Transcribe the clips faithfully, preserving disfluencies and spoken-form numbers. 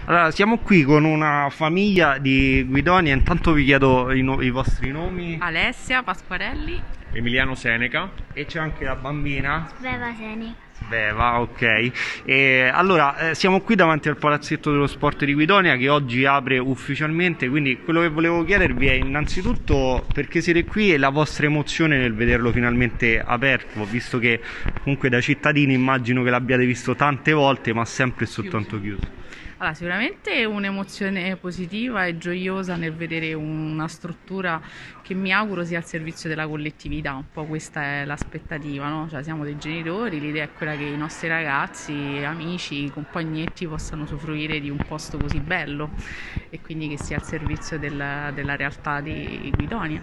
Allora, siamo qui con una famiglia di Guidonia, intanto vi chiedo i, no- i vostri nomi. Alessia Pasquarelli. Emiliano Seneca. E c'è anche la bambina. Sveva Seneca. Sveva, ok. E allora, eh, siamo qui davanti al Palazzetto dello Sport di Guidonia che oggi apre ufficialmente, quindi quello che volevo chiedervi è innanzitutto perché siete qui e la vostra emozione nel vederlo finalmente aperto, visto che comunque da cittadini immagino che l'abbiate visto tante volte ma sempre soltanto chiuso. Allora, sicuramente un'emozione positiva e gioiosa nel vedere una struttura che mi auguro sia al servizio della collettività, un po' questa è l'aspettativa, no? Cioè, siamo dei genitori, l'idea è quella che i nostri ragazzi, amici, compagnetti possano usufruire di un posto così bello e quindi che sia al servizio della, della realtà di Guidonia.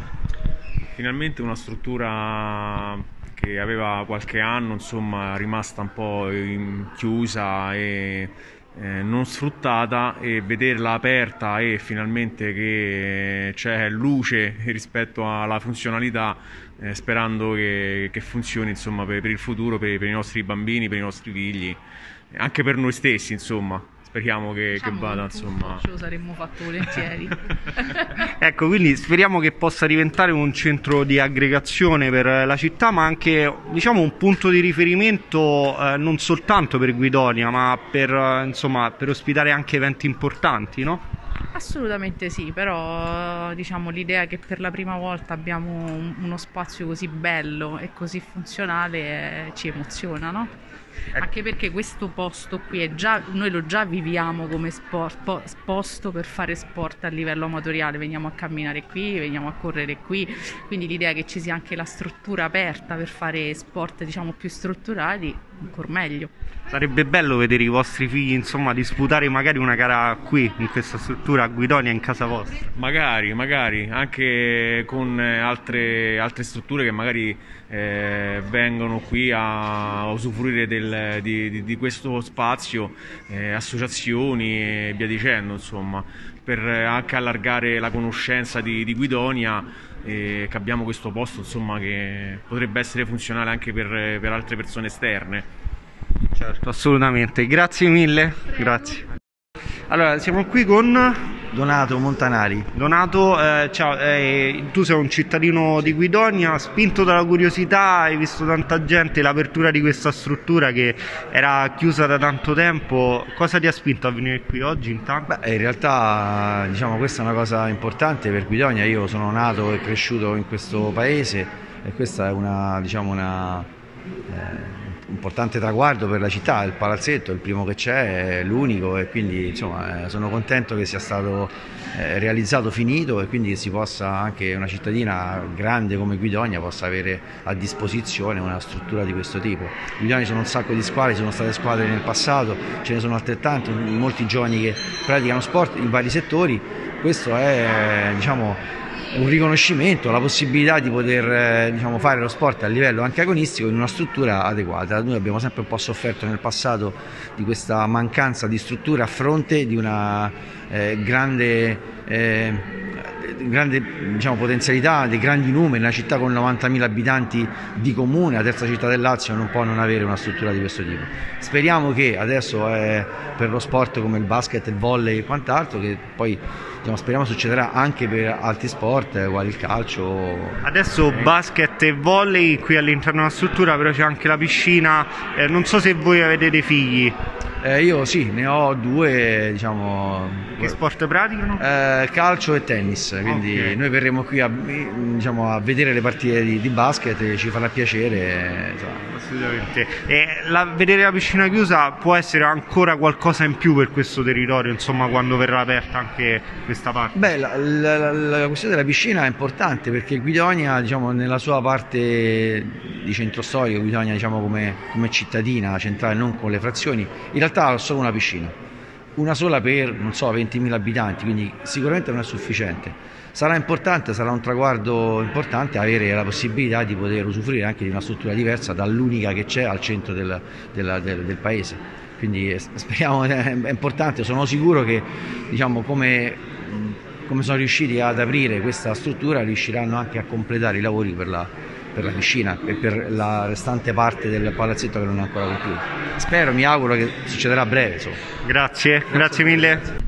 Finalmente una struttura che aveva qualche anno, insomma, rimasta un po' in- chiusa e eh, non sfruttata, e vederla aperta e finalmente che c'è luce rispetto alla funzionalità, eh, sperando che, che funzioni, insomma, per, per il futuro, per, per i nostri bambini, per i nostri figli, anche per noi stessi, insomma. Speriamo che, Diciamo che vada, che un insomma. Ce lo saremmo fatto volentieri. Ecco, quindi speriamo che possa diventare un centro di aggregazione per la città, ma anche, diciamo, un punto di riferimento eh, non soltanto per Guidonia, ma per, eh, insomma, per ospitare anche eventi importanti, no? Assolutamente sì, però diciamo l'idea che per la prima volta abbiamo un- uno spazio così bello e così funzionale eh, ci emoziona, no? Anche perché questo posto qui è già, noi lo già viviamo come sport, po- posto per fare sport a livello amatoriale, veniamo a camminare qui, veniamo a correre qui, quindi l'idea che ci sia anche la struttura aperta per fare sport, diciamo, più strutturali, ancora meglio. Sarebbe bello vedere i vostri figli, insomma, disputare magari una gara qui, in questa struttura a Guidonia, in casa vostra. Magari, magari, anche con eh, altre, altre strutture che magari eh, vengono qui a usufruire del- di, di- di questo spazio, eh, associazioni e via dicendo, insomma, per eh, anche allargare la conoscenza di, di Guidonia, e che abbiamo questo posto, insomma, che potrebbe essere funzionale anche per, per altre persone esterne. Certo, assolutamente. Grazie mille. Grazie. Allora, siamo qui con Donato Montanari. Donato. Eh, ciao, eh, tu sei un cittadino di Guidonia, spinto dalla curiosità, hai visto tanta gente, l'apertura di questa struttura che era chiusa da tanto tempo. Cosa ti ha spinto a venire qui oggi intanto? Beh, in realtà, diciamo, questa è una cosa importante per Guidonia. Io sono nato e cresciuto in questo paese e questa è una, diciamo, una eh, importante traguardo per la città. Il palazzetto è il primo che c'è, è l'unico, e quindi, insomma, eh, sono contento che sia stato eh, realizzato, finito, e quindi che si possa, anche una cittadina grande come Guidonia, possa avere a disposizione una struttura di questo tipo. In Guidonia ci sono un sacco di squadre, ci sono state squadre nel passato, ce ne sono altrettante, molti giovani che praticano sport in vari settori. Questo è, diciamo, un riconoscimento, la possibilità di poter eh, diciamo, fare lo sport a livello anche agonistico in una struttura adeguata. Noi abbiamo sempre un po' sofferto nel passato di questa mancanza di struttura a fronte di una eh, grande, eh, grande diciamo, potenzialità, dei grandi numeri. Una città con novantamila abitanti di comune, la terza città del Lazio, non può non avere una struttura di questo tipo. Speriamo che adesso eh, per lo sport come il basket, il volley e quant'altro, che poi, diciamo, speriamo succederà anche per altri sport quali il calcio. Adesso basket e volley qui all'interno della struttura, però c'è anche la piscina. Eh, non so se voi avete dei figli. Eh, io sì, ne ho due, diciamo. Che sport praticano? Eh, calcio e tennis, quindi Ok. noi verremo qui a, diciamo, a vedere le partite di, di basket e ci farà piacere, insomma. Assolutamente. E la, vedere la piscina chiusa può essere ancora qualcosa in più per questo territorio, insomma, quando verrà aperta anche questa parte. Beh, la, la- la- la questione della piscina è importante perché Guidonia, diciamo, nella sua parte di centro storico, Guidonia, diciamo, come, come cittadina centrale, non con le frazioni, in realtà ha solo una piscina, una sola per, non so, ventimila abitanti, quindi sicuramente non è sufficiente. Sarà importante, sarà un traguardo importante avere la possibilità di poter usufruire anche di una struttura diversa dall'unica che c'è al centro del, della- del- del paese. Quindi eh, speriamo, è importante, sono sicuro che, diciamo, come, come sono riusciti ad aprire questa struttura, riusciranno anche a completare i lavori per la, per la piscina e per la restante parte del palazzetto che non è ancora concluso. Spero, mi auguro che succederà a breve. Insomma. Grazie, grazie mille.